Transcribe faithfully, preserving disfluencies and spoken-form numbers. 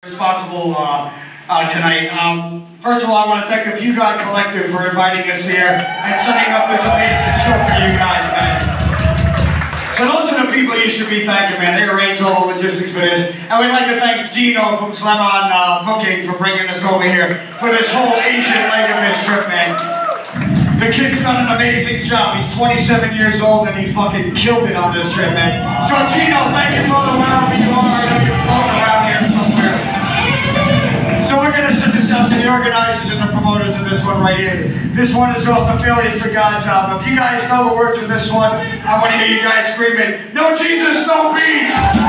responsible uh, uh, tonight. Um, first of all, I want to thank the Ph Collective for inviting us here and setting up this amazing show for you guys, man. So those are the people you should be thanking, man. They arranged all the logistics for this. And we'd like to thank Gino from Slam On uh, Booking for bringing us over here for this whole Asian leg of this trip, man. The kid's done an amazing job. He's twenty-seven years old and he fucking killed it on this trip, man. So Gino, thank you for wherever you are. I know you're floating around here somewhere. So we're going to send this out to the organizers and the promoters of this one right here. This one is off the Failures for God's album. If you guys know the words of this one, I want to hear you guys screaming, "No Jesus, no peace!"